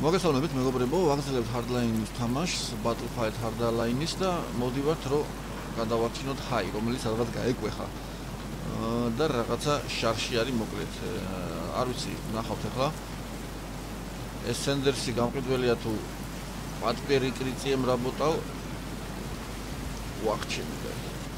მოგესალმებით მეგობრებო, ვაგრძელებთ Hardline-ის თამაშს, Battlefield Hardline-ის და მოდივართ რომ გადავარჩინოთ High, რომელიც რაღაც გაეკვეხა. და რაღაცა შარში არის მოკლედ. არ ვიცი, ნახავთ ახლა. ეს Sanders-ი გამყიდველია თუ პატკერი კრიწიემ რაბოტავ ვახჩები და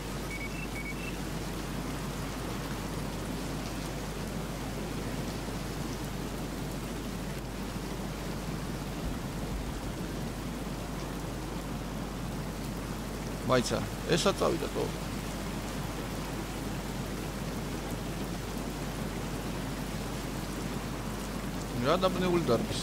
მაიცა, ესა წავიდა თო. რა დაბნეული დარბის.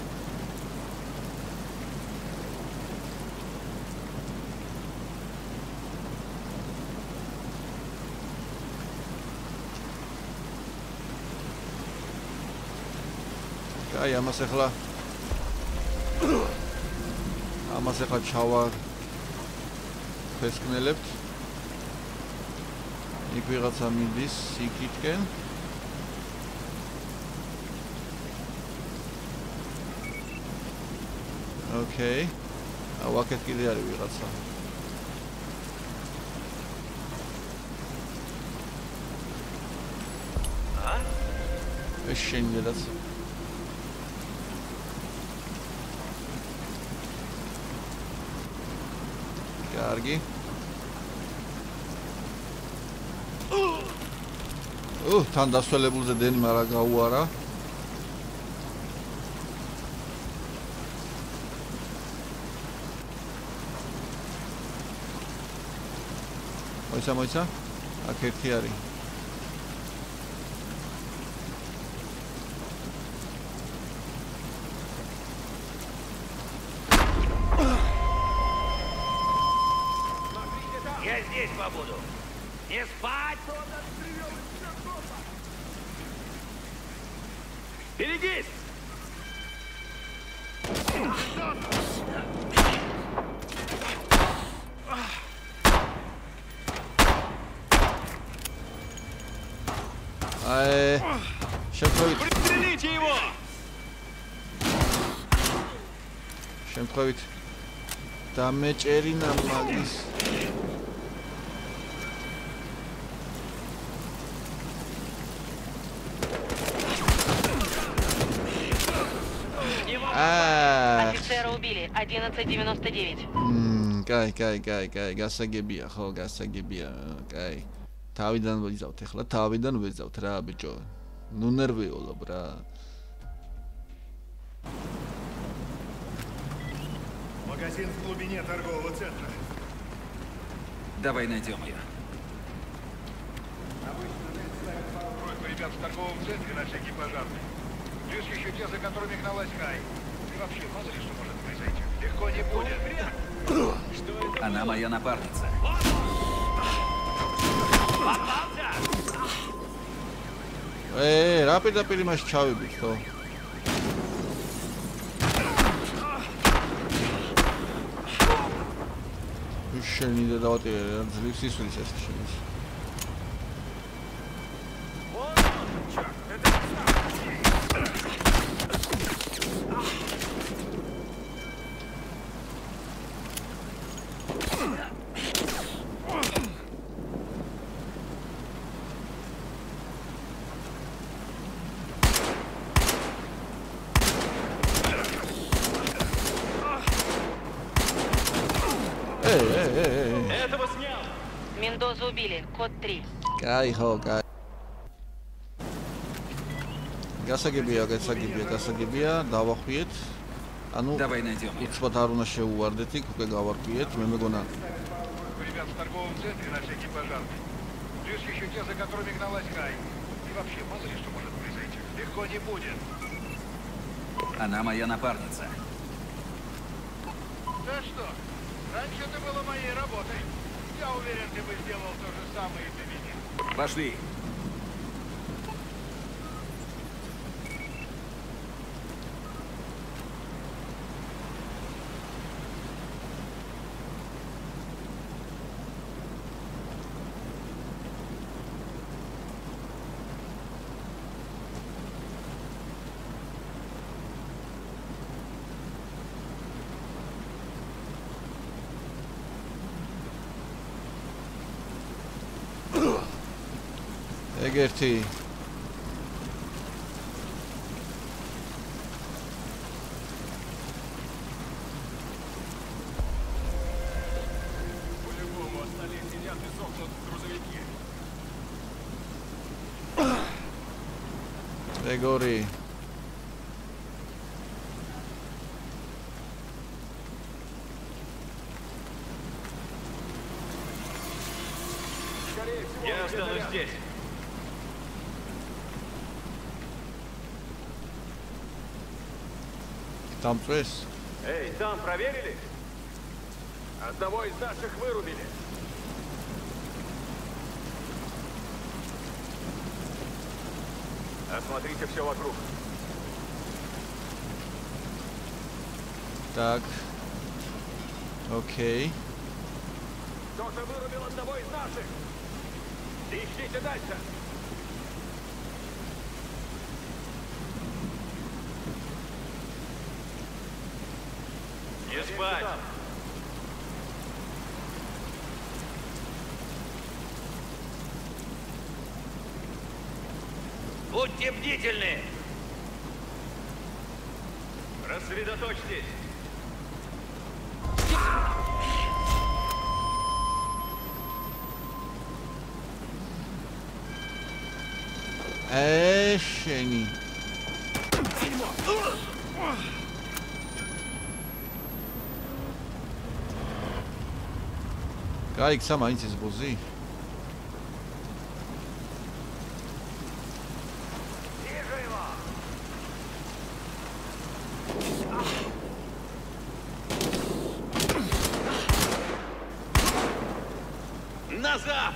კაი, ამას ახლა ჩავა ფესკნელებთ. იქ ვიღაცა მიდის იქითკენ. ოკეი. ვაკეთ კიდე არის ვიღაცა. ეს შენი დედაც. კარგი. თან დასველებულზე დენმა რა გაუარა. მოიცა. აქ ერთი არის. Я здесь побуду. Не спать! Берегись! Пристрелите его! შემთხვევით დამეჭერინა მაგის Офицера убили. 11:99. კაი, გასაგებია, ხო, გასაგებია, კაი. თავიდან ვიზავთ ახლა, რა ბიჭო. ნუ ნერვიულობ რა. Магазин в глубине торгового центра. Давай найдем ее. Обычно ставят пару просьб ребят в торговом центре на всякий пожарный. Плюс еще те, за которыми гналась Хай. И вообще, мало ли что может произойти. Легко не будет. Она моя напарница. რა პირდაპირ მას ჩავიბით ხო? შენი და დავატირე რა ძლივს ისვრის ეს შენი. Этого снял! Мендозу убили. Код 3. კაი, ხო, კაი. გასაგებია, დავახვიეთ. ანუ Давай найдем ее. უცბად არ უნდა შეუვარდეთ, იქ უკვე გავარკვიეთ, მე მეგონა. Ребят в торговом центре на всякий пожарный. Плюс еще те, за которыми гналась Хай. И вообще, мало ли что может произойти. Легко не будет. Она моя напарница. Да что? Раньше это было моей работой. Я уверен, ты бы сделал то же самое и для меня. Пошли. ერთი. По-любому остальные сидят и сохнут в грузовике. ეგორი. Я останусь здесь. დამწვეს? Эй, там проверили? Одного из наших вырубили. Осмотрите все вокруг. Так. Окей. Кто-то вырубил одного из наших. Ищите дальше. Не спать. Будьте бдительны. Рассредоточьтесь. ეშენი. გაიქცა მაინც ეს ბოზი? Назад!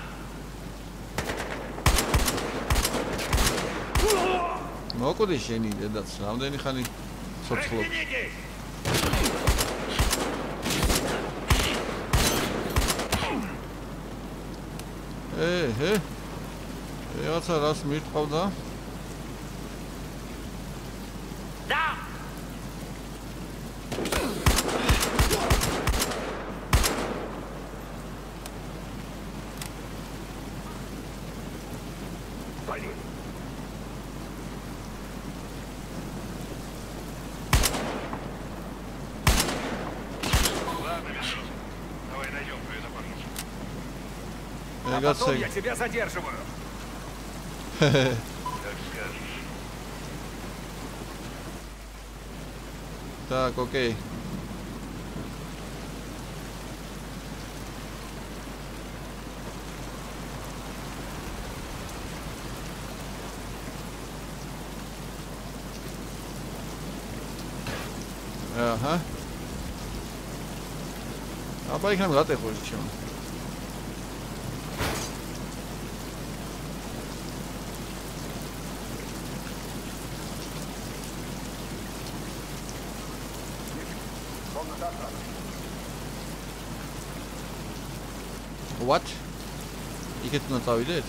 მოკვდი შენი დედაც, რამდენი ხანი ცოცხლობს? რაღაცა რას მირტყავდა? Да! Блин! Ладно, Весов. Давай найдем твою напарницу. А потом я тебя задерживаю. Как скажешь. Так, окей. Ага. А поехали на ты хочешь чем? What? იქეთ უნდა წავიდეთ?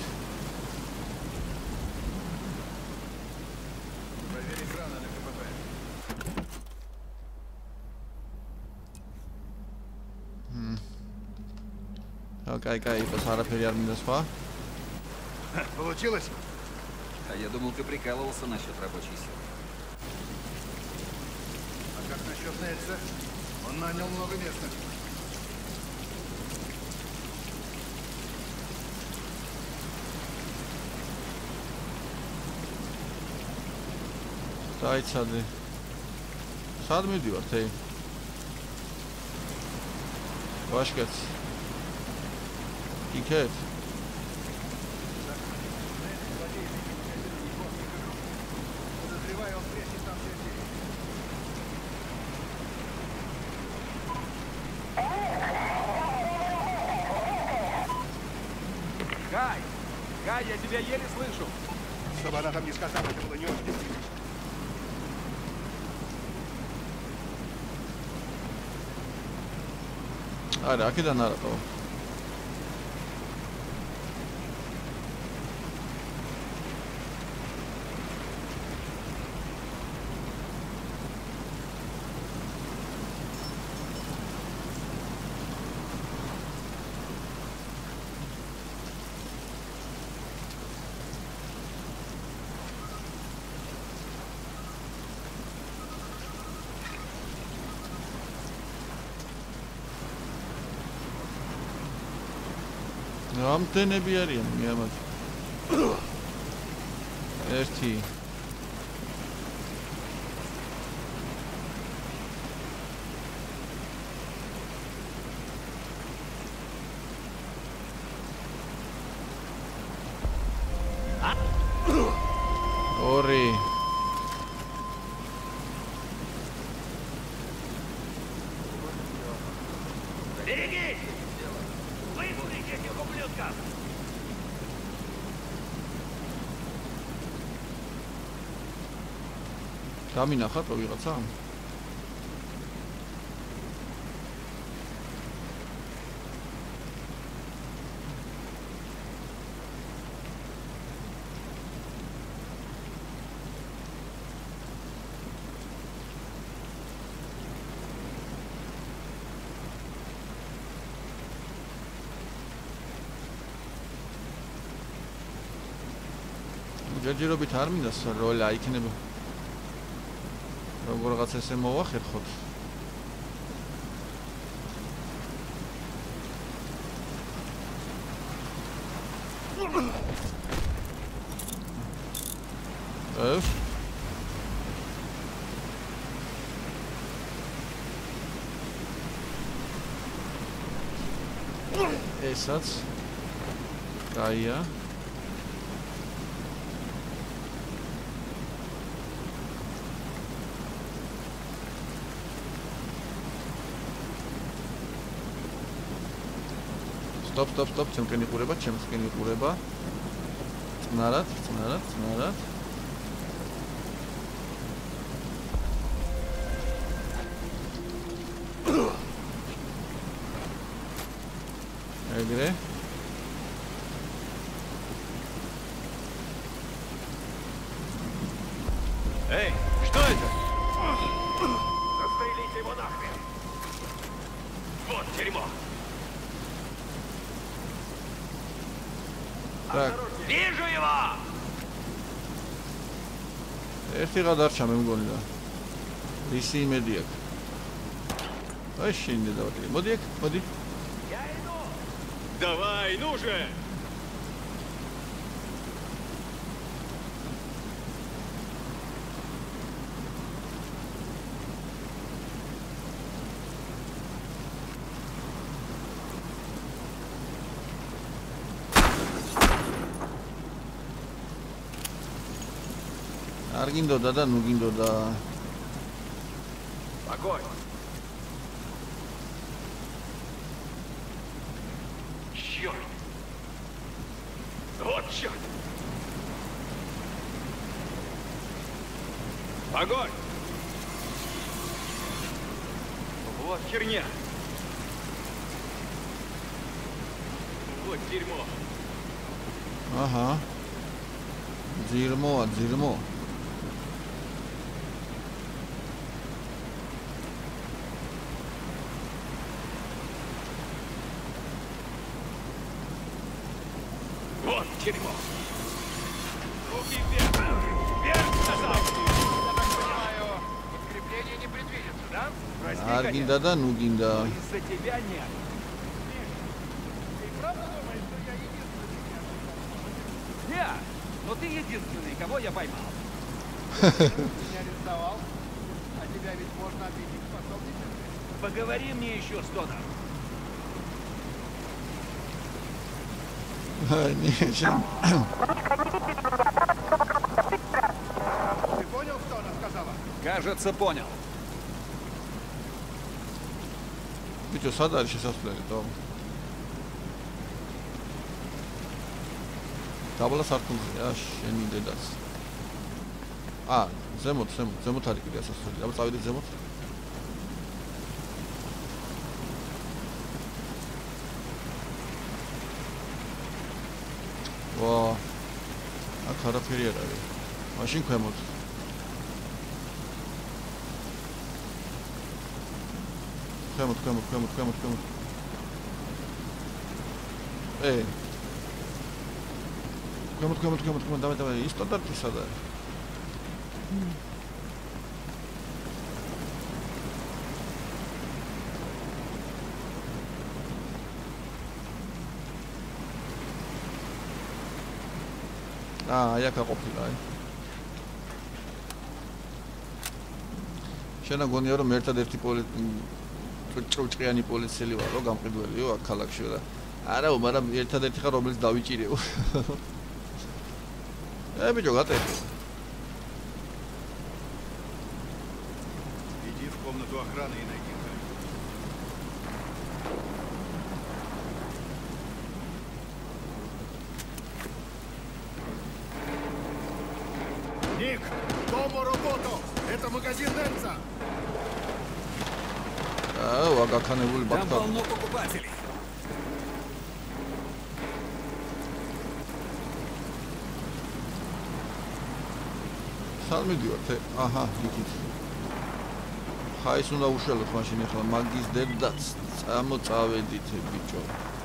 Проверь экраны на КПП. Кай, пос арაფერი არ მინდა სხვა. Получилось? А я думал, ты прикалывался насчет рабочей силы. А как насчет Нельса? Он нанял много местных. დაიცადე. სად მივდივართ, ე? ვაშკაც. იქეთ? Подозреваю, он прячет там людей. Гай! Гай, я тебя еле слышу! Чтобы она там не сказала, это было не очень. არა, აქედან არაყო. რამდენები არიან მიამაც? 1 2 Берегись! Выследите этих ублюдков! გამინახა თუ ვიღაცა? ჯერჯერობით არ მინდა როლა იქნება. როგორღაც ესე მოვახერხოთ. ესაც კაია. Stop, ჩემკენ იყურება, ჩემკენ იყურება. წნარად. ეგრე. Эй, что это? Застрелите его нахрен! Вот дерьмо! Так. Вижу его! ერთი გადარჩა მე მგონი და ისი იმედი აქვს. აი შინდა დავაკეთე. მოდი აქ, მოდი. Я иду! Давай, ну же! არ გინდოდა და ნუ გინდოდა. Огонь! Черт! Вот черт! Огонь! Вот херня! Вот дерьмо! აჰა. ძირმო. Вот дерьмо! Руки вверх! Вверх, сказал! Я так понимаю, подкрепление не предвидится, да? Прости, არ გინდა და ნუ გინდა. из-за тебя нет. Ты правда думаешь, что я единственный? Нет, но ты единственный, кого я поймал. Меня арестовал, а тебя ведь можно обвинить в пособничестве. Поговори мне еще, Стонер. Ничего. Ты понял, что она сказала? Кажется, понял. Битё, сад არის შესასვლელი, თო. დაბლა სართულზეა, შენი დედაც. ზემოთ არის კიდე შესასვლელი. აბა წავიდეთ ზემოთ. ვა. აქ არაფერი არ არის. მაშინ ქვემოთ. ქვემოთ. ქვემოთ, давай, ის სტანდარტი სად არის? აი აქ აყოფილა აი. შენ გონია რომ ერთადერთი ჭრჭყიანი პოლიციელი ვარო, გამყიდველიო აქ ქალაქში და არაო, მაგრამ ერთადერთი ხარ რომელიც დავიჭირეო. ბიჭო, გატეხე. Иди в комнату охраны и найди. Ник, дому работу! Это магазин Дэнса! გაქანებული Там ბაქთა. полно покупателей. სამიდიოთ, აჰა, იქით. ხაის უნდა უშველოთ მაშინ ახლა მაგის დედაც წამოწავედით ბიჭო.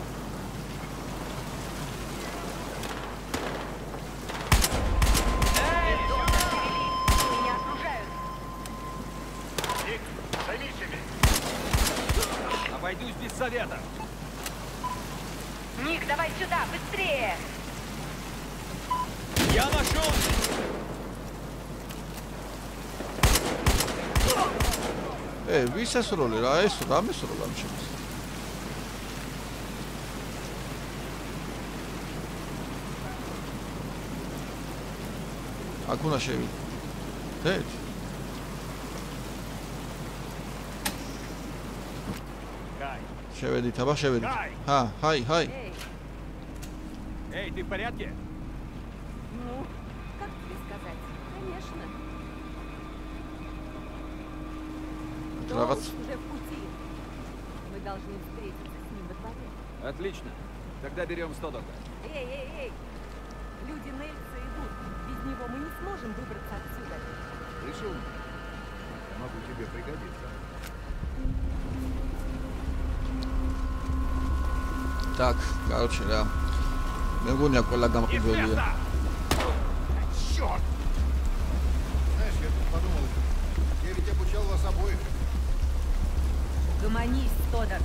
Меня окружают. Ник, займись ими! Обойдусь без совета. Ник, давай сюда, быстрее! Я нашел! ვის ესროლე რა ეს რამე სროლა ამ შემოს. აქ უნდა შევიდეთ. Кай. შევედით, აბა შევედით. ჰაი. Эй, Эй, ты в порядке? Ну, как тебе сказать? Конечно. Რაღაც Долг уже в пути. Мы должны встретиться с ним во дворе. Отлично. Тогда берем 100 долларов. Эй! Люди Нельса идут. Без него мы не сможем выбраться отсюда. Слышал? Могу тебе пригодиться. Так, короче, რა. მე მგონი აქ ყველა Из გამყიდველია. места! Черт! Знаешь, я тут подумал, я ведь обучал вас обоих. Угомонись, Тодор.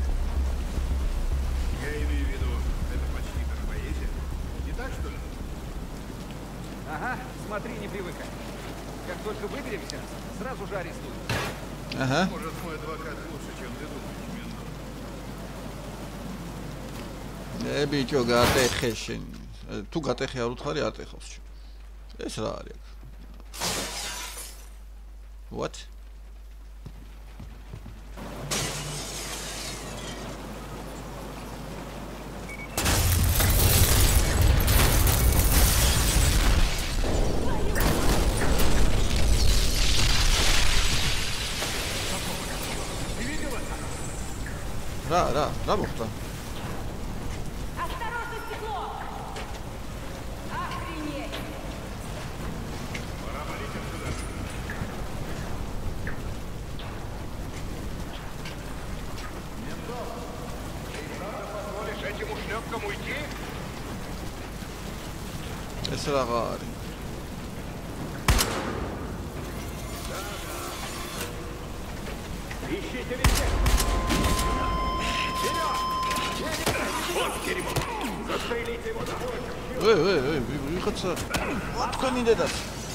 Я имею в виду, это почти как поэзия. Не так, что ли? Ага, смотри, не привыкай. Как только выберемся, сразу же арестуют. აჰა. Может, мой адвокат лучше, чем ты думаешь, Мендо. ბიჭო, გატეხე შენ. თუ გატეხე არ უთხარი, ატეხავს შენ. ეს რა არის აქ? What? რა მოხდა? Осторожно, стекло! Охренеть! Позволишь этим ушлепкам уйти? ეს რაღა არის? Ищите везде! Застрелите его домой! ვიღაცა თქვენი დედაც.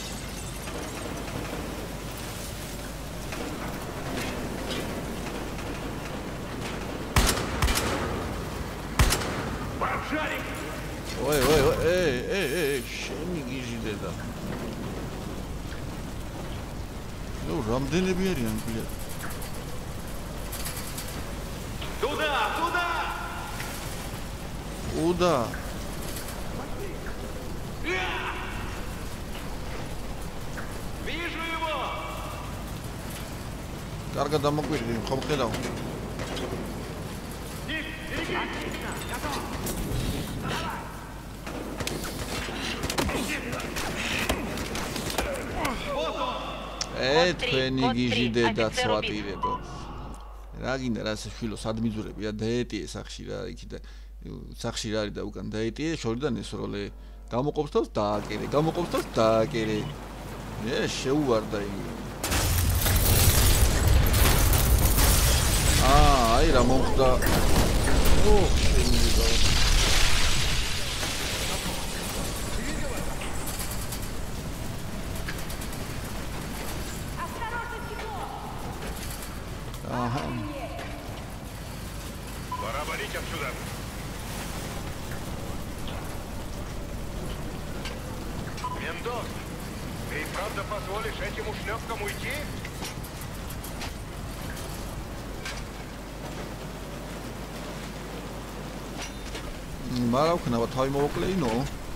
Поджарик! ой, შენი გიჟი დედა. ნუ რამდენები არიან ბიჭო? Туда! уда. Вижу его! კარგად დამოკვირდი, ხომ ხედავ? თქვენი გიჟი დედა ცვატირებო. რა გინდა რა შვილო სადმიძურებია დაეტიე სახში რა იქი და სახში რა არის და უკან დაეტიე შორიდან ესროლე გამოყოფს თავს დააკერე შეუვარდა იგი აი რა მოხდა შენი და Ага. Пора валить отсюда. Мендос, ты и правда позволишь этим ушлепкам уйти? მაგრამ ქნა თავი მოვკლეინო.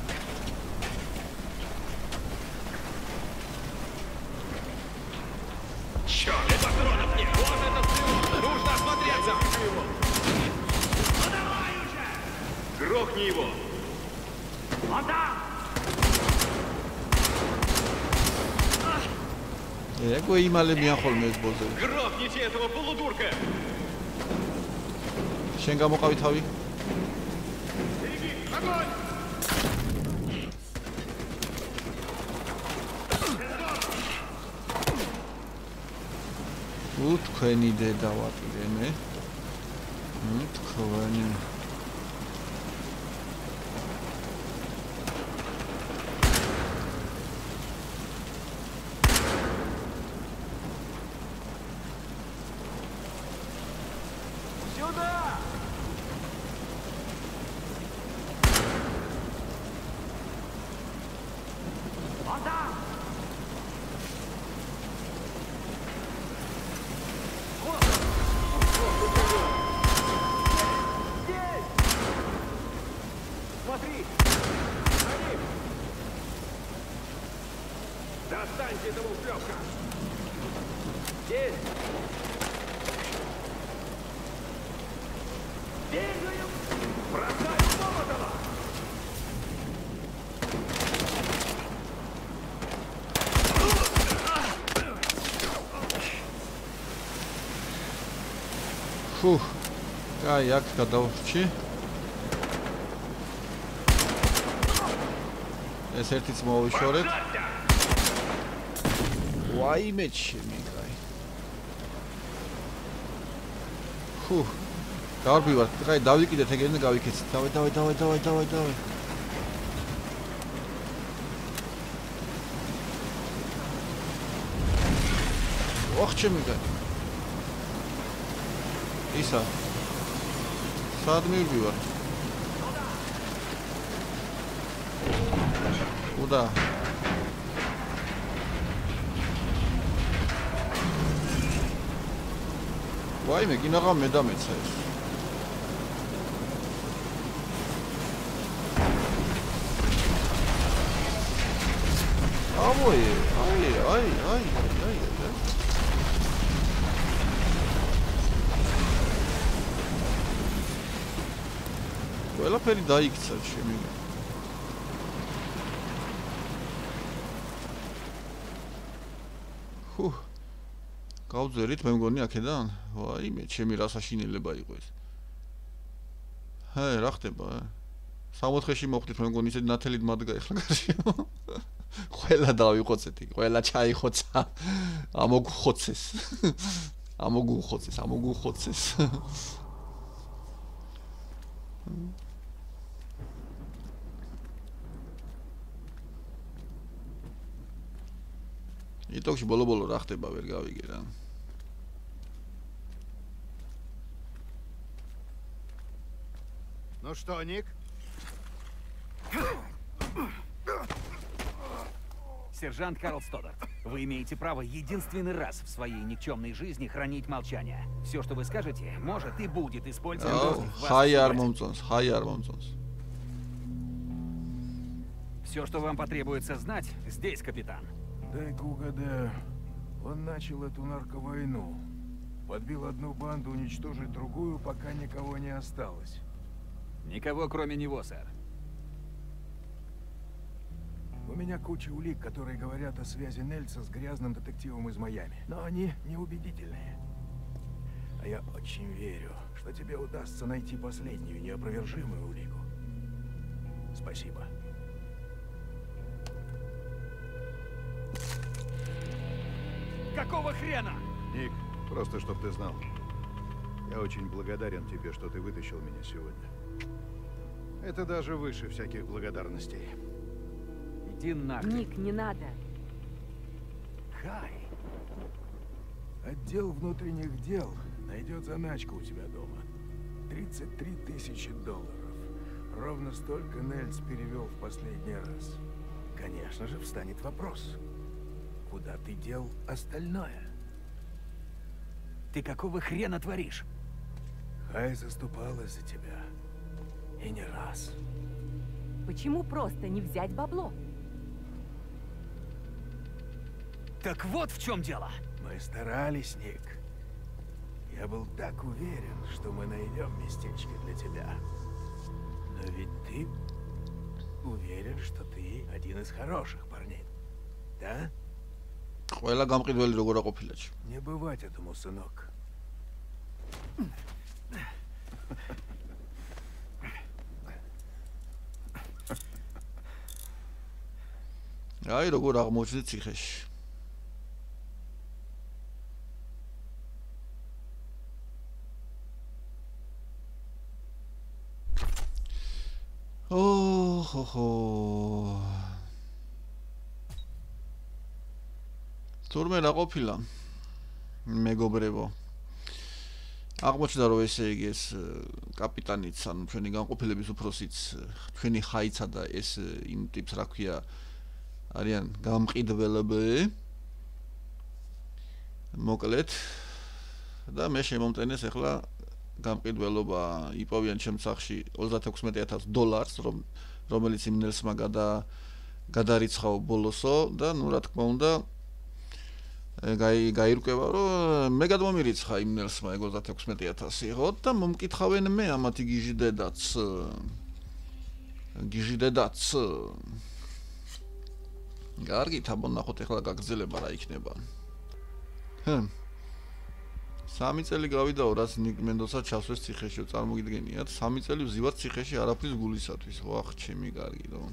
Черт! Патронов нет! Вот этот плюс! Нужно осмотреться! Ну давай уже! Грохни его! Он там! ეგო იმალებიან ხოლმე ეს ბოლზე. Грохните этого полудурка! შენ გამოყავი თავი? Огонь! თქვენი დედა ვატირე მე. თქვენი. Сюда! Он там! Здесь! Смотри! Они! Достаньте этого ушлепка! Здесь! Двигаем! Бросай Молотова! Фух. Кай, як გადავრჩი. ეს ერთიც მოვიშორეთ. ვაიმე ჩემი კაი. Фух. დავბივარ. კაი, დავიკიდეთ ეგენ და გავიქეცით. დავай. ოხ ჩემი კაი. ისა. სად მივდივარ? уда. ვაიმე, კინაღა მე დამეცა ეს. აი. ყველაფერი დაიქცა ჩემი. ხუჰ. გავძერით მე მგონი აქედან? ვაიმე, ჩემი რა საშინელება იყო ეს. რა ხდება? 64-ში მოხვდით მე მგონი ისეთი ნათელი დმადგა ეხლა გარშემო. ყველა დავიხოცეთ იქ, ყველა ჩაიხოცა. ამოგუხოცეს. იტოქში ბოლო რა ხდება ვერ გავიგე რა. Ну что, Ник? Сержант Карл Стоддарт, вы имеете право единственный раз в своей никчемной жизни хранить молчание. Все, что вы скажете, может и будет использовано против вас. Хай момцонс. Все, что вам потребуется знать, здесь, капитан. Дай-ка угадаю. Он начал эту нарковойну. Подбил одну банду уничтожить другую, пока никого не осталось. Никого, кроме него, сэр. У меня куча улик, которые говорят о связи Нельса с грязным детективом из Майами. Но они неубедительные. А я очень верю, что тебе удастся найти последнюю неопровержимую улику. Спасибо. Какого хрена? Ник, просто чтоб ты знал. Я очень благодарен тебе, что ты вытащил меня сегодня. Это даже выше всяких благодарностей. Иди нахрен. Ник, не надо. Хай. Отдел внутренних дел найдет заначку у тебя дома. 33 тысячи долларов. Ровно столько Нельц перевел в последний раз. Конечно же, встанет вопрос. Куда ты дел остальное? Ты какого хрена творишь? Хай заступалась за тебя. И не раз. Почему просто не взять бабло? Так вот в чем дело. Мы старались, Ник. Я был так уверен, что мы найдем местечко для тебя. Но ведь ты уверен, что ты один из хороших парней. Да? ყველა გამყიდველი როგორ აყოფილა? Не бывать этому, сынок. აი როგორ აღმოჩნდა ციხეში. ოჰო. თურმე რა ყოფილა? მეგობრებო. აღმოჩნდა რომ ესე იგი ეს კაპიტანიც, ანუ ჩვენი განყოფილების უფროსიც, ჩვენი ხაიცა და ეს იმ ტიპს რა ქვია არიან გამყიდველები. მოკლედ და მე შემომტენეს ახლა გამყიდველობა იპოვიან ჩემს სახში 36000 დოლარს, რომელიც იმ ნელსმა გადარიცხაო ბოლოსო და ნუ რა თქმა უნდა გაირკვევა რომ მე გადმომირიცხა იმ ნელსმა 36000 იყო და მომკითხავენ მე ამათი გიჟიდედაც გარგით აბონახოთ ახლა გაგრძელება რა იქნება. 3 წელი გავიდაო რაც ნიკ მენდოსა ჩასვეს ციხეში, წარმოგიდგენიათ 3 წელი ვზივარ ციხეში არაფრის გულისათვის. ვახ, ჩემი კარგი რო.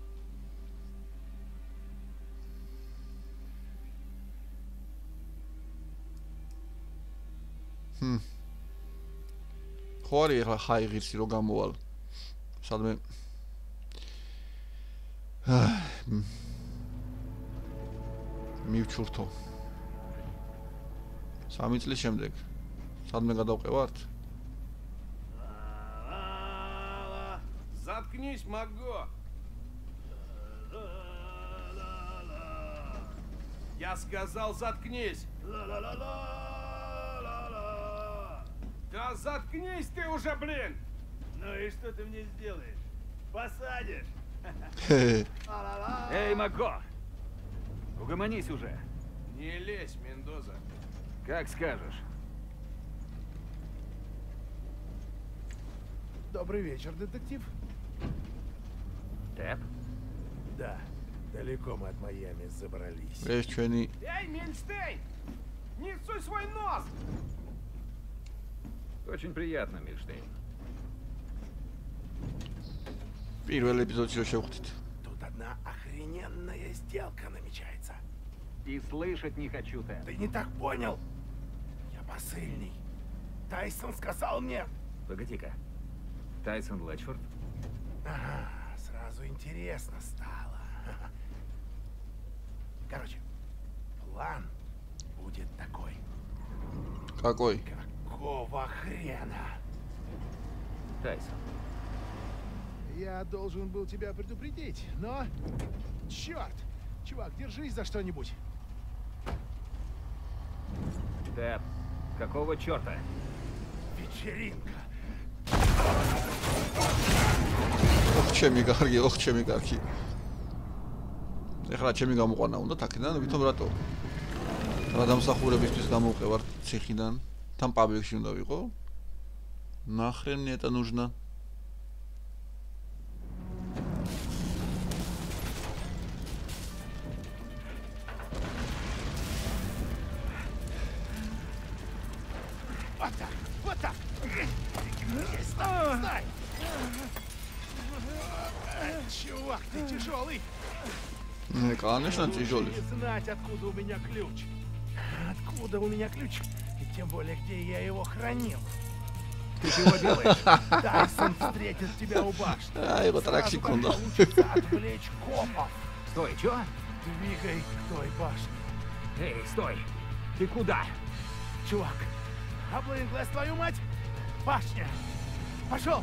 ხო არის ახლა ხაი ღირსი რო გამოვალ. სადმე მივჩურთო. 3 წლის შემდეგ სადმე გადავყევართ? Заткнись, Маго! Я сказал, заткнись! Да заткнись ты уже, блин! Ну и что ты мне сделаешь? Посадишь? Эй, Маго! Угомонись уже. Не лезь, Мендоза. Как скажешь. Добрый вечер, детектив. Тэп? Да, далеко мы от Майами забрались. ეს ჩვენი Эй, Мильштейн! Не суй свой нос! Очень приятно, Мильштейн. პირველ ეპიზოდში რო შევხვდით. Тут одна охрененная сделка намечается. И слышать не хочу, Тэп. Ты не так понял. Я посыльный. Тайсон сказал мне... Погоди-ка. Тайсон Лэчфорд? Ага, сразу интересно стало. Короче, план будет такой. Какой? Какого хрена? Тайсон. Я должен был тебя предупредить, но... Черт! Чувак, держись за что-нибудь. Тэп, какого черта? Вечеринка. ოხ ჩემი კარგი, ოხ ჩემი კარგი. ეხლა ჩემი გამოყვანა უნდა თაკიდან, ვითომ რატო? რა დამსახურებისთვის გამოვყევარ ციხიდან? Там пабликში უნდა ვიყო? Нахрен мне это нужно? Вот так, вот так. Стой! Чувак, ты тяжелый. Конечно, тяжелый. Не знать, откуда у меня ключ. Откуда у меня ключ? И тем более, где я его хранил. Ты чего делаешь? Тайсон встретит тебя у башни. Ай, вот так секунду. Получится отвлечь копов. Стой, чё? Двигай к той башне. Эй, стой! Ты куда? Чувак, Облынглась, твою мать! Башня! Пошел!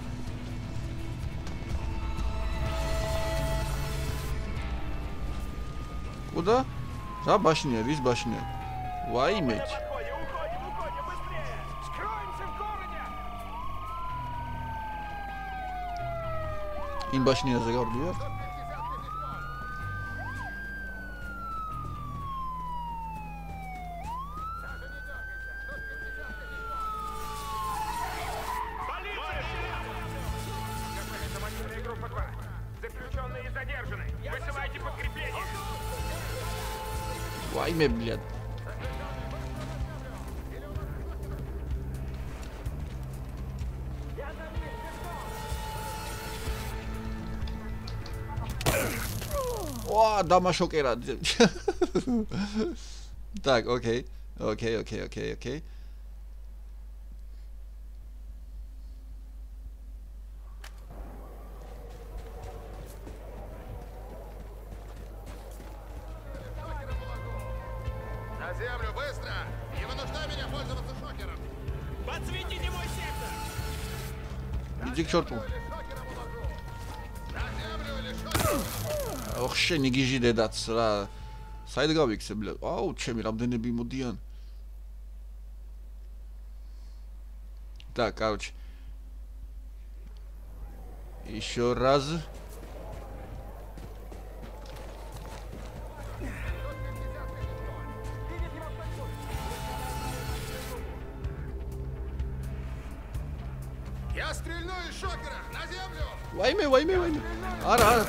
Куда? За башня, рис башня. Вайметь. Уходим, быстрее! Скроемся в городе! Им башня загордует. Заключенные задержаны! Высылайте подкрепление! Вайме, блядь. О, дамашокера. Так, окей. Окей. На землю, быстро! Не вынуждай меня пользоваться шокером! Подсветите мой сектор! Иди к черту. Или шокером уложу! На землю или шокером! Ох, შენი გიჟი დედაც რა. საით გავიქცე, ბლე. აუ, ჩემი რამდენები მოდიან. Так, короче. Еще раз. Я стрельну из шокера! На землю! Вайме. Ара.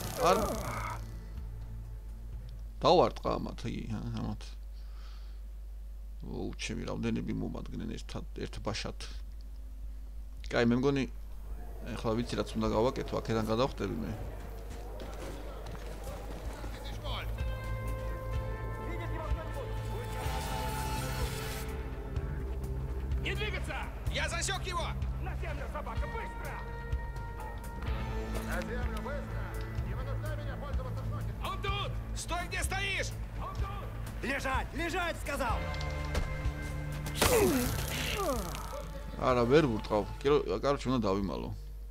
დავარტყა ამათი, ამათ. ოუ, ჩემი რამდენები მომადგენენ ერთ ბაშად. კაი, მე მგონი ეხლა ვიცი რაც უნდა გავაკეთო, აქედან გადავხტები მე. Не двигаться! Я засек его! На землю, собака, быстро! На землю, быстро! Не вынуждай меня пользоваться шокером! Он тут! Стой, где стоишь! Он тут! Лежать, сказал! არა, ვერ ვურტყავ. კაროჩე, უნდა დავიმალო.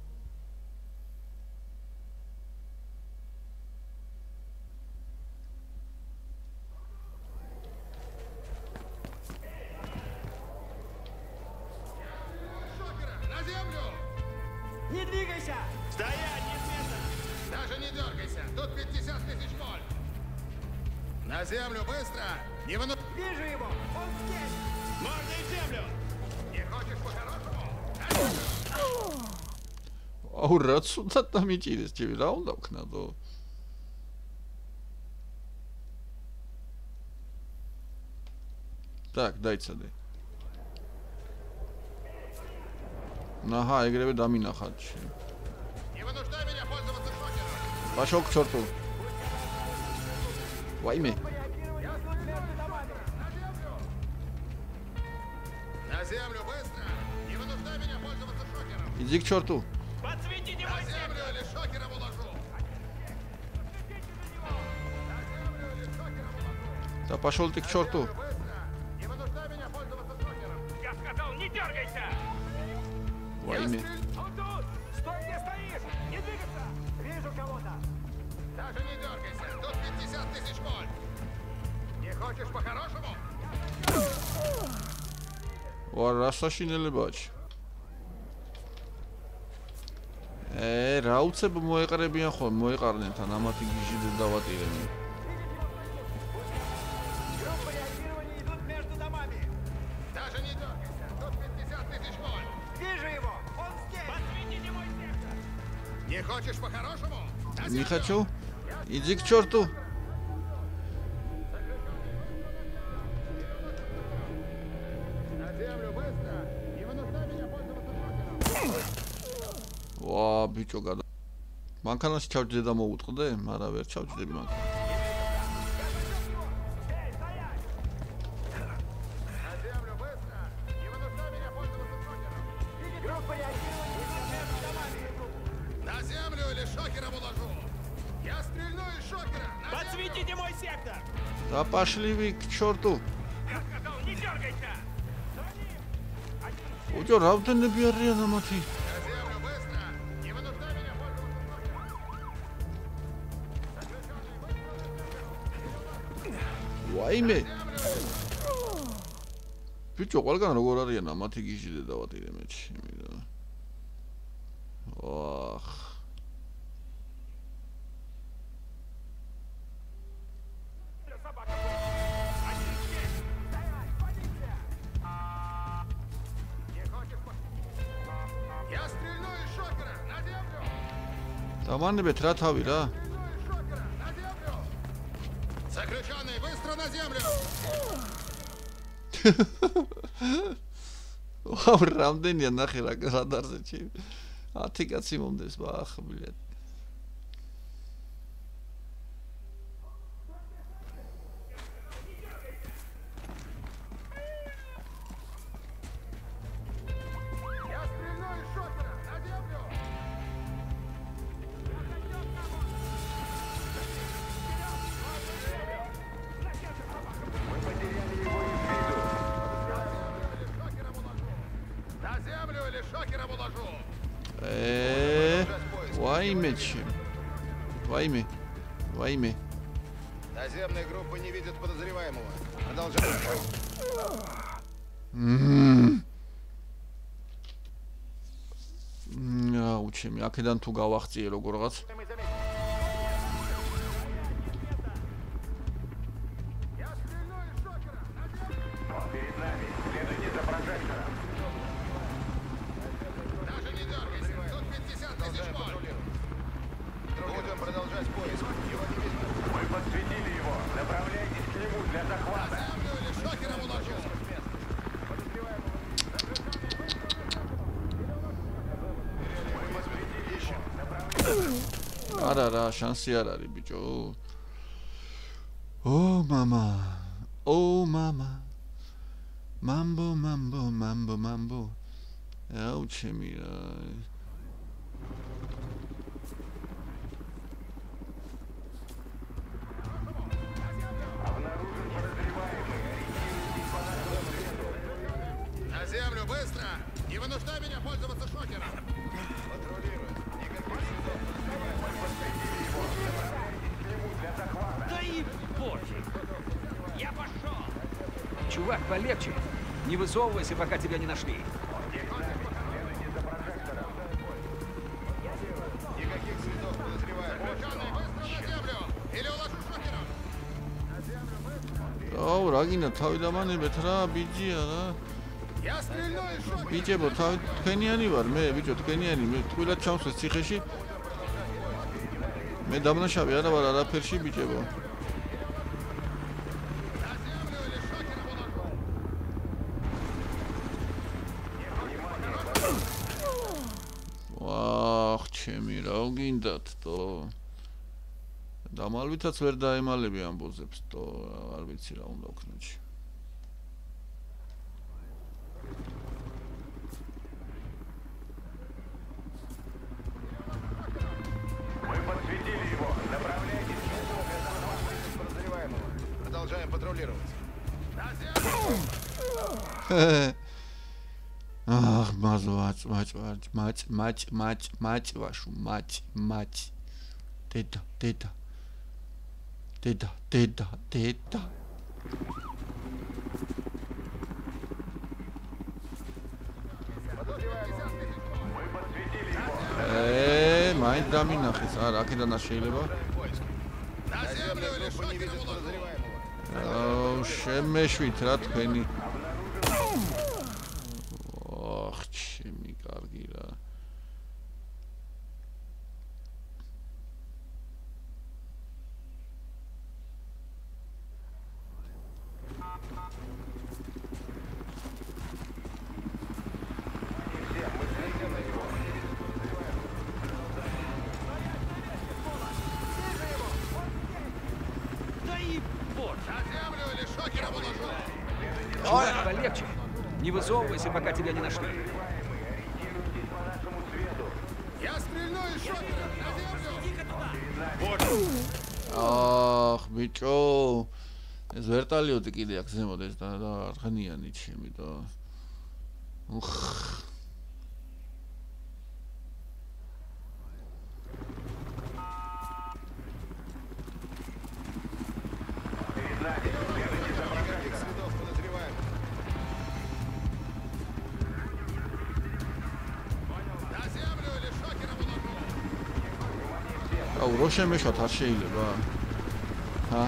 Шокера! На землю! Не двигайся! Стоять, не смейся! Даже не дергайся! Тут 50 тысяч вольт! На землю, быстро! Не вынуждай... Вижу его! Он здесь! Мордой в землю! Не хочешь по-хорошему? აუ, რაც უნდა დამიჭირეს, ჩემი რა უნდა ვქნადო? Так, დაიცადე. ნაჰა, ეგრევე დამინახათ. Не вынуждай меня пользоваться шокером! Пошел к черту. Вайме. На землю, быстро! Не вынуждай меня пользоваться шокером! Иди к черту. Подсветите На мой сектор! землю или шокером уложу! На землю или шокером уложу! Да пошел ты к черту. Быстро! Не вынуждай меня пользоваться шокером! Я сказал, не дергайся! Вайме. Он тут! Стой, где стоишь! Не двигаться! Вижу кого-то! Даже не дергайся! Тут 50 тысяч вольт! Не хочешь по-хорошему? ვარ რასაშინელებაჩი. რა უცებ მოეყრებიან ხოლმე, მოეყარნენ თან ამათი გიჟი დავატირენ. Группа реагирования идут между домами! Даже не дергайся! Тут 50 тысяч вольт! Вижу его! Он здесь! Подсветите мой сектор! Не хочешь по-хорошему? На Не землю! хочу. Иди к черту. На землю, быстро! Не вынуждай меня пользоваться шокером! ვა, ბიჭო გადა. მანქანაში ჩავჭდე და მოუტყდე, მაგრამ ვერ ჩავჭდები მანქანა. На землю, быстро! Не вынуждай меня пользоваться шокером! Группа реагирования идут между домами! На землю или шокером уложу! Я стрельну из шокера! На землю! Подсветите мой сектор! Да пошли вы к черту. Я сказал, не дергайся! ბიჭო, რამდენები არიან ამათი? ვაიმე. ბიჭო, ყველგან როგორ არიან ამათი გიჟიდე დავატირე მე ჩემი და. ვახ. Даванебет რა თავი რა? Заключённый, быстро на землю! ვау, რამდენია ნახე რა რადარზე ჩემი. 10 კაცი მომდეს ბახ, ბილეთ. Вайме. Наземная группа не видит подозреваемого. Продолжаем. Учим, აქედან თუ გავახციე როგორღაც. Არა, შანსი არ არის ბიჭო. ო мама. Mambo. აუ ჩემი რა. На землю быстро! Не вынуждай меня пользоваться шокером! Да и пофиг. Я пошел. Чувак, полегче. Не высовывайся, пока тебя не нашли. Никаких следов подозреваемых. Быстро на землю! Или уложу шокером! აუ, რა გინდა თავი დამანებეთ რა, ბიჭია რა. Я стрельну из шокера! ბიჭებო, თქვენიანი ვარ მე, ბიჭო, თქვენიანი, მე თყვილად ჩავსვეს ციხეში. მე დამნაშავე არა ვარ არაფერში, ბიჭებო. ვახ, ჩემი რა გინდათ თო. დამალვითაც ვერ დაემალები ამბოზებს თო, არ ვიცი რა უნდა ვქნოჩი. Продолжаем патрулировать. Ах, мазвач, вашу мать. Деда. Маინც დამინახეს, არა, აქედან არ შეიძლება. Наземную или шокером уложу? აუ, შემეშვით რა თქვენი. ოხ, ჩემი კარგი რა. Чувак, полегче. Не высовывайся, пока тебя не нашли. Я стрельну из шокера! Ах, ბიჭო. ეს ვერტალიოტი კიდე აქ ზემოთ ეს და არხნიანი ჩემი და. Ух. აუ რო შემეშოთ არ შეიძლება ჰა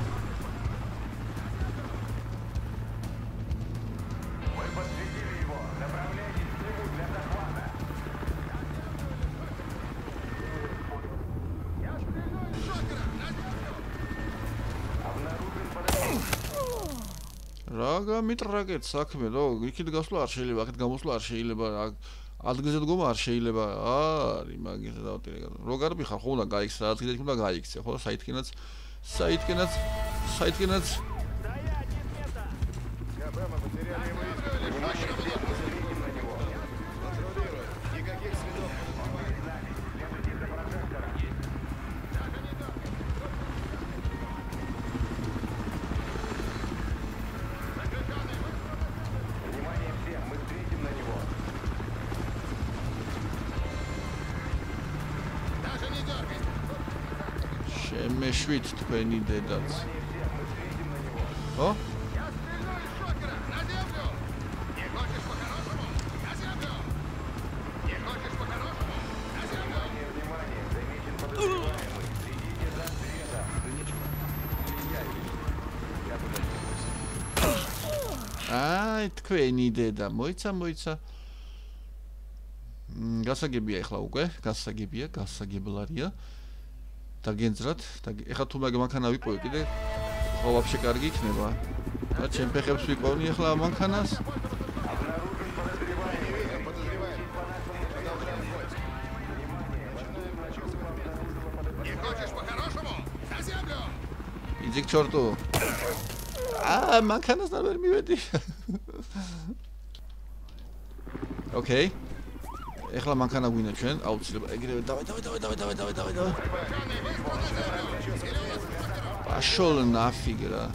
რა გამიტრაგეთ საქმე რო იქით გასვლა არ შეიძლება აქეთ გამოსვლა არ შეიძლება ადგილზე დგომა არ შეიძლება არის მაგის დავტირე რო გარბი ხარ ხო უნდა გაიქცე რაღაც კიდე უნდა გაიქცე ხო საითკენაც შემეშვით თქვენი დედაც ხო აი თქვენი დედა მოიცა გასაგებია ახლა უკვე გასაგებლარია დაგენძრათ და ეხლა თუ მანქანა ვიპოვე კიდე ხო ვაფშე კარგი იქნება და ჩემ ფეხებს ვიპოვნი ახლა მანქანას иди к черту მანქანას და ვერ მივედი ოკეი ეხლა მანქანა გვინდა ჩვენ აუცილებლად ეგრევე დავай пошёл нафиг რა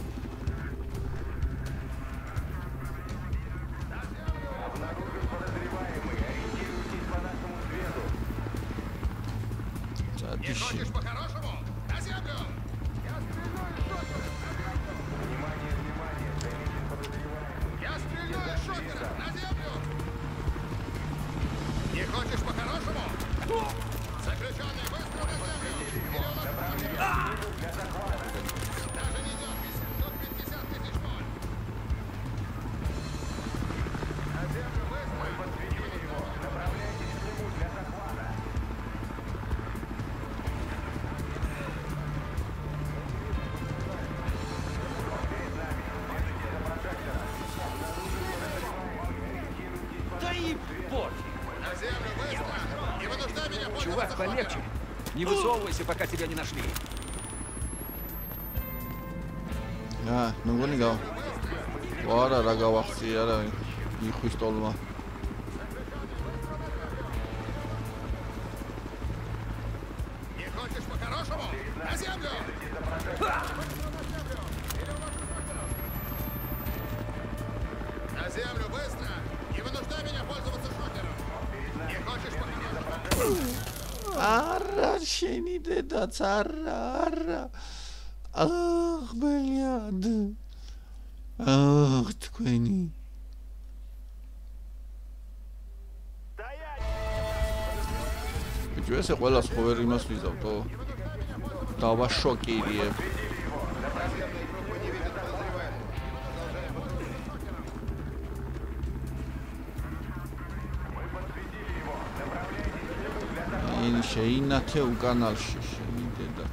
Чувак, полегче. Не высовывайся, пока тебя не нашли. ну гони гав. Вара რა გავახსია რა იხვის ტოლმა. Не хочешь по-хорошему? На землю! На землю быстро! Не вынуждай меня пользоваться шокером! Не хочешь по-хорошему? არა შენი დედაც არა ბლიად თქვენი ბიჭო ესე ყველას ხო ვერ იმას ვიზავთო დავაშოკირიებ შეინათე უკანალში შენი დედაც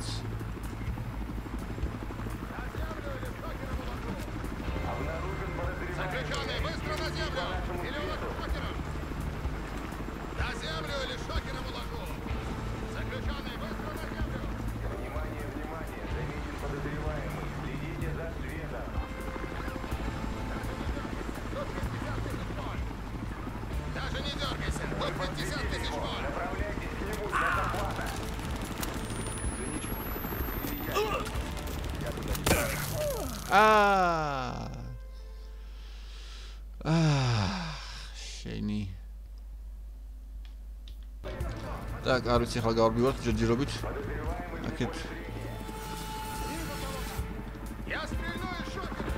შენი. Так, არ ვიცი ახლა გავარბივართ ჯერჯერობით. აქეთ. Я стрельну из шокера!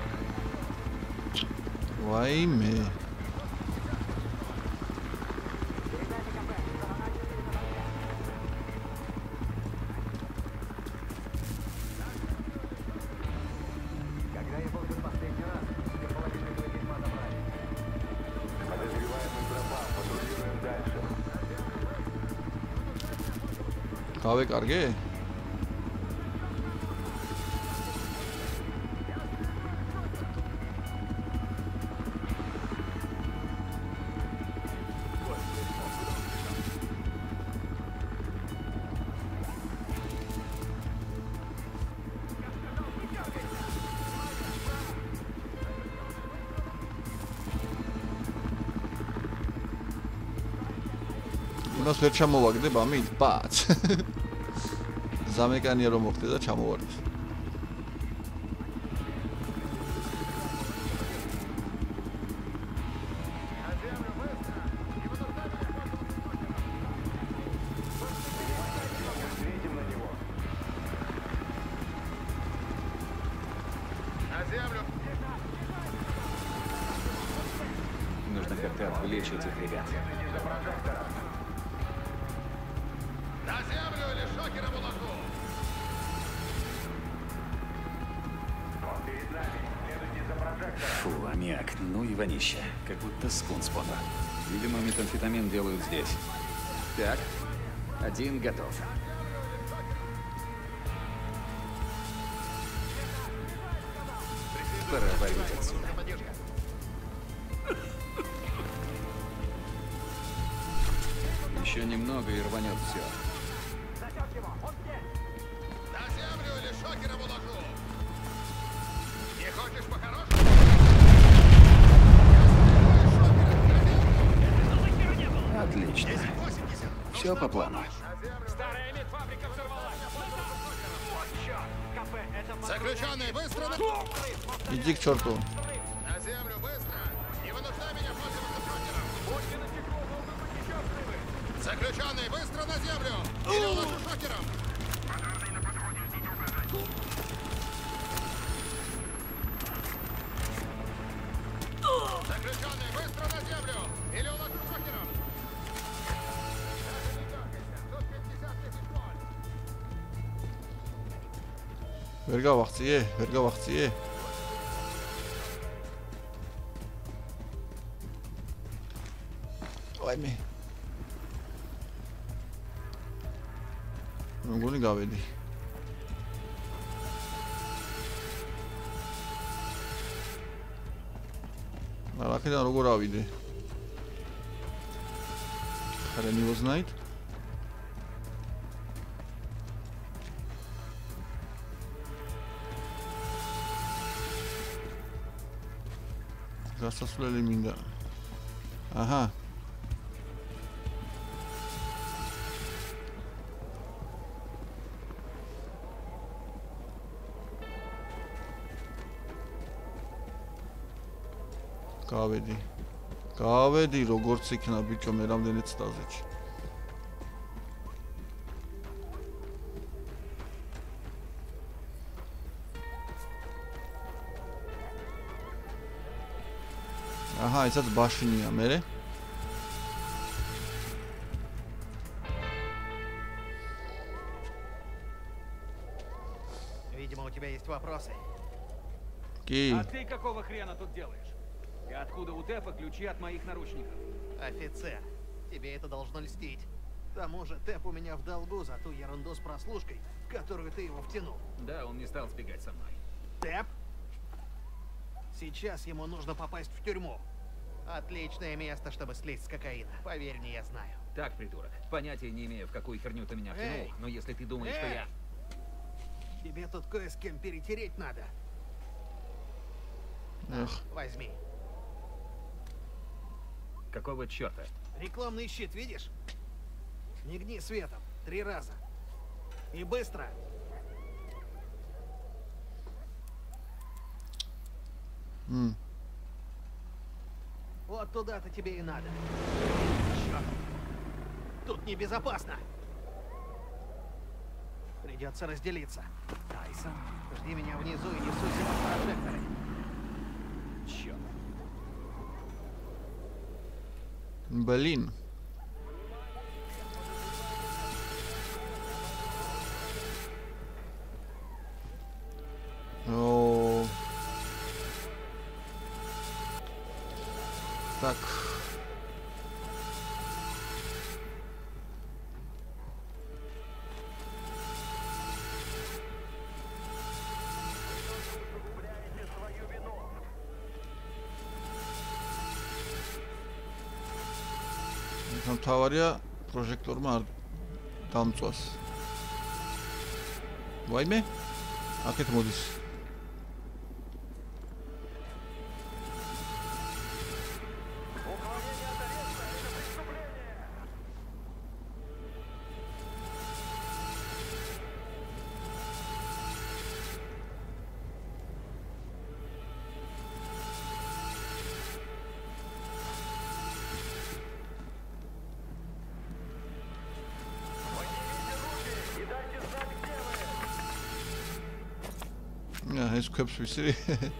ვაიმე. გავეკარგე? იმას ვერ ჩამოვაგდებ ამით? ბაც. ზამეკანია რომ მოხდე და ჩამოვარდეს. Нужно как-то отвлечь этих ребят. На землю или шокером уложу! Фу, аммиак, ну и вонища. Как будто скунс помер. Видимо, метамфетамин делают здесь. Так, один готов. Пора валить отсюда. Еще немного и рванет все. На землю или шокером уложу! Не хочешь по-хорошему? Отлично. Все по плану. Старая медфабрика взорвалась. Кафе, это Заключенный, быстро на... Иди к черту. На землю, быстро! Не вынуждай меня пользоваться шокером! Заключенный, быстро на землю! Или уложу шокером! Заключенный, быстро на землю! Или уложу шокером! Даже не дергайся! Тут 50 тысяч вольт! ვერ გავახციე, ვერ გავახციე. ვაიმე. მგონი გავედი. აქედან როგორ ავიდე? ხარა не узнает? გასასვლელი მინდა. აჰა. გავედი როგორც იქნა ბიჭო მე რამდენი წელზეჩი აჰა ესაც ბაშინია მე Видимо, у тебя есть вопросы. Ки. А ты какого хрена тут делаешь? И откуда у Тэпа ключи от моих наручников? Офицер, тебе это должно льстить. К тому же Тэп у меня в долгу за ту ерунду с прослушкой, в которую ты его втянул. Да, он не стал сбегать со мной. Тэп? Сейчас ему нужно попасть в тюрьму. Отличное место, чтобы слезть с кокаина. Поверь мне, я знаю. Так, придурок, понятия не имею, в какую херню ты меня втянул, Эй! но если ты думаешь, что Эй! я... Тебе тут кое с кем перетереть надо. Эх. Возьми. Какого черта? Рекламный щит, видишь? Мигни светом 3 раза. И быстро. Вот туда-то тебе и надо. Черт. Тут небезопасно. Придется разделиться. Тайсон, жди меня внизу и не суйся на прожекторы. Черт. Блин. О. Так. თავარია პროჟექტორმა არ დამწვას. ვაიმე? აქეთ მოდის. ეს ქვებს ვიცი.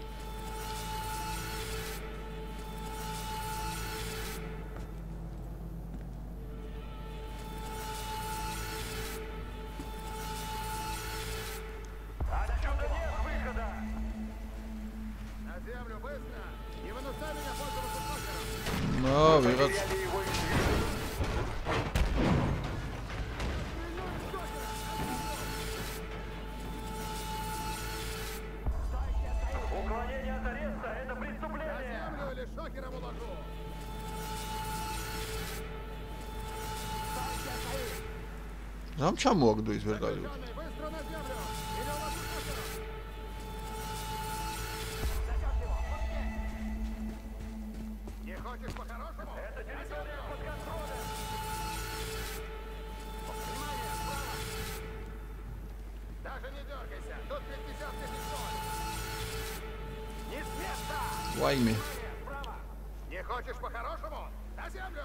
ვიღაც რამ ჩამოაგდო ის ვერ გაიგო. Вайми. Не хочешь по-хорошему? На землю!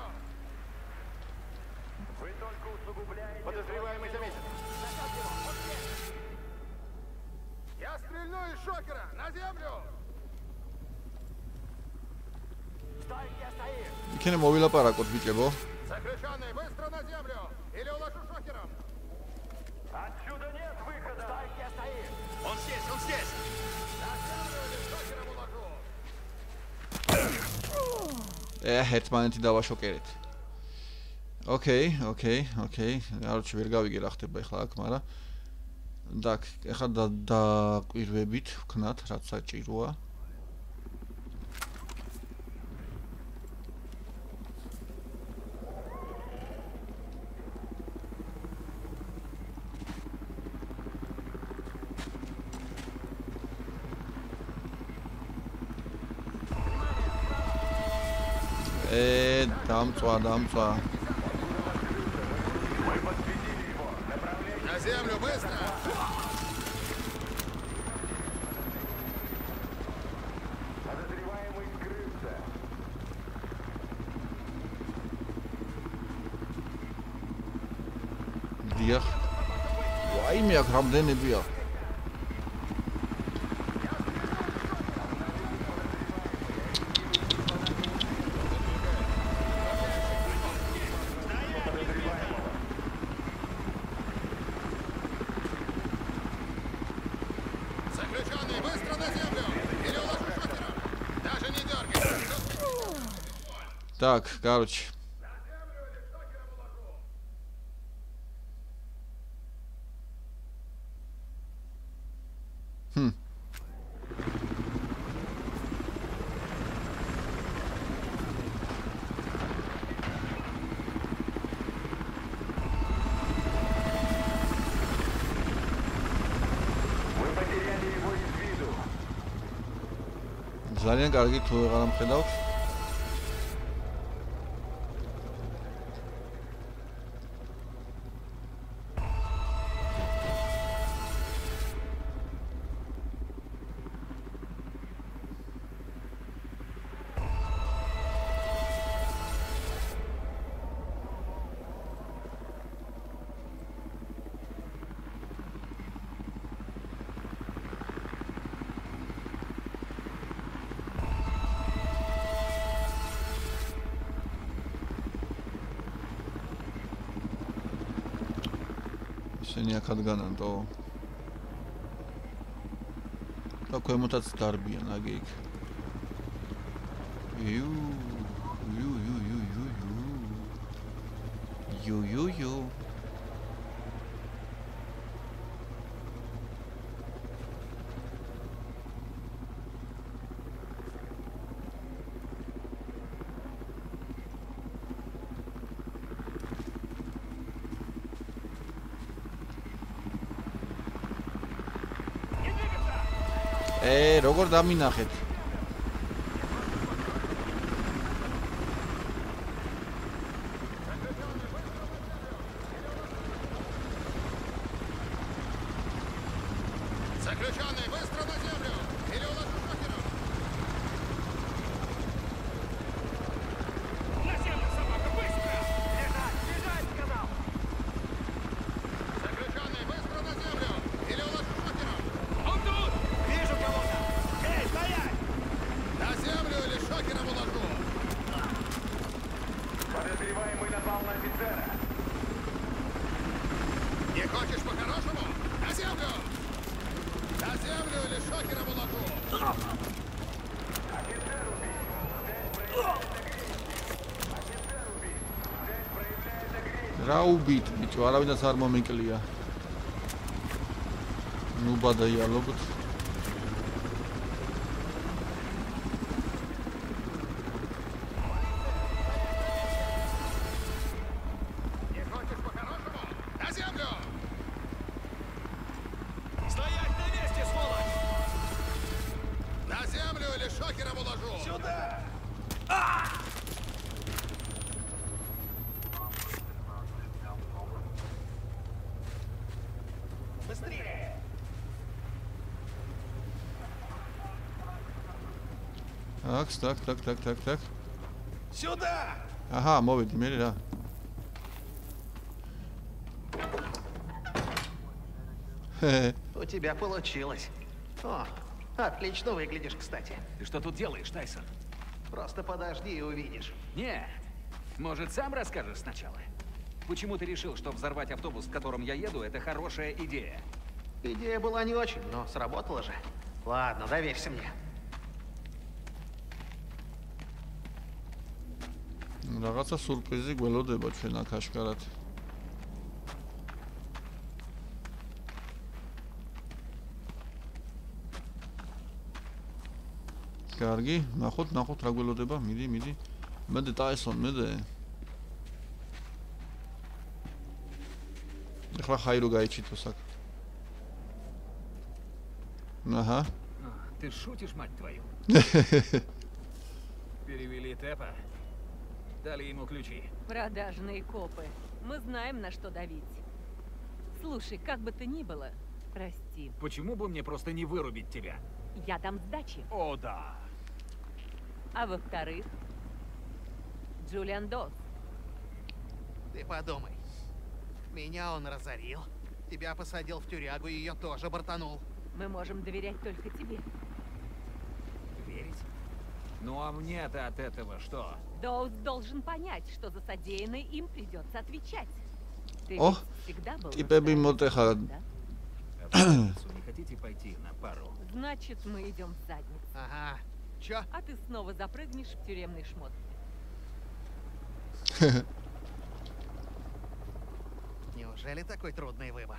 Вы только усугубляете... Подозреваемый замечен. Я стрельну из шокера! На землю! Стой, где стоишь! იქნე მოვილაპარაკოთ ბიჭებო. Заключенный, быстро на землю! Или уложу шокером! Отсюда нет выхода! Стой, где стоишь! Он здесь, он здесь! На землю или шокером уложу! ერთმანეთი დავაშოკერეთ. ოკეი. არჩი ვერ გავიგე რა ხდება ახლა აქ, მაგრამ დაკ, ახლა დაკვირვებით ვქნათ, რაც საჭიროა. Дамцва. На землю, быстро! Подозреваемый скрылся. Диах. Вайме აქ რამდენებია? Так, короче. Вы потеряли его из виду. ძალიან კარგი თუ ვეღარ ამხედავთ. ისინი აქადგანან თო. და ქვემოთაც დარბიან აგი იქ. Ю. როგორ დამინახეთ? Заключенный, быстро на землю! Или уложу шокером! На землю, собака, быстро! Лежать, сказал! Заключенный, быстро на землю! Или уложу шокером! Он тут! Вижу кого-то! Эй, стоять! На землю или шокером уложу! Подозреваемый напал на офицера. Не хочешь по-хорошему? На землю! На землю или шокером уложу! რა უბით, ბიჭო, არავინაც არ მომიკლია. ნუ ბადაიალობთ. Не хочешь по-хорошему? На землю! Стоять на месте, сволочь! На землю или шокером уложу! Сюда! Быстрее! Так. Сюда! Аჰა, მოვედი მე რა. У тебя получилось. О, отлично выглядишь, кстати. Ты что тут делаешь, Тайсон? Просто подожди и увидишь. Не, может, сам расскажешь сначала? Почему ты решил, что взорвать автобус, в котором я еду, это хорошая идея? Идея была не очень, но сработала же. Ладно, доверься мне. Რაღაცა სურპრიზი გველოდება ჩვენ აქ აშკარად. კარგი, ნახოთ რა გველოდება. მიდი. მედე ტაისონ, მედე. ეხლა ხაირო გაიჩიტოს აქ. Аха. Ты шутишь, мать твою? Перевели Тэпа. Дали ему ключи. Продажные копы. Мы знаем, на что давить. Слушай, как бы то ни было, прости. Почему бы мне просто не вырубить тебя? Я дам сдачи. О, да. А во-вторых, Джулиан Дос. Ты подумай. Меня он разорил. Тебя посадил в тюрягу, и ее тоже бортанул. Мы можем доверять только тебе. Верить? Ну а мне-то от этого что? Доус должен понять, что за содеянное им придется отвечать. Ты О, ведь всегда был типа на мод ეხლა да? А в пятницу не хотите пойти на пару? Значит, мы идем в задницу. Ага. Чё? А ты снова запрыгнешь в тюремный шмот. Неужели такой трудный выбор?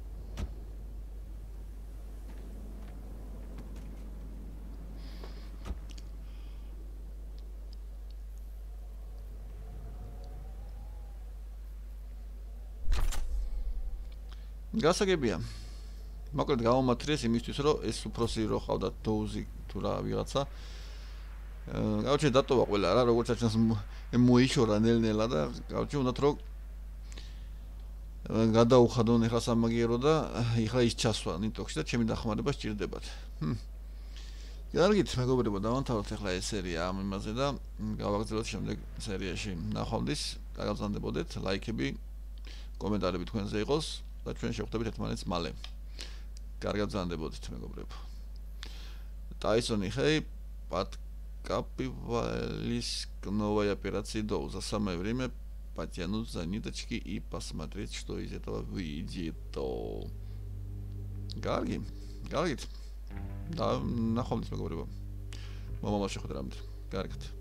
გასაგებია. მოკლედ გავამართლეს იმისთვის, რომ ეს უფროსი რო ყავდა დოუზი თუ რა ვიღაცა. გავჩე დატოვა ყველა რა, როგორც აჩვენს მოიშორა ნელ-ნელა და გავჩე უნდათ რომ გადაუხადონ ეხლა სამაგიერო და ეხლა ის ჩასვა ნიტოქსი და ჩემი დახმარება სჭირდებათ. კარგით, მეგობრებო, დავამთავროთ ეხლა ეს სერია ამ იმაზე და გავაგრძელოთ შემდეგ სერიაში. ნახვამდის, გაგზავნებოდეთ, ლაიქები, კომენტარები თქვენზე იყოს და ჩვენ შევხვდებით ერთმანეთს მალე. კარგად გზავნებოდეთ, მეგობრებო. Тайсон Хей подкапывались к новой операции Доуза. Самое время потянуть за ниточки и посмотреть, что из этого выйдет. Гарги? Гаргит? Да, нахомнись, мы говорим. Мама, маши хоть рамд. Гаргит.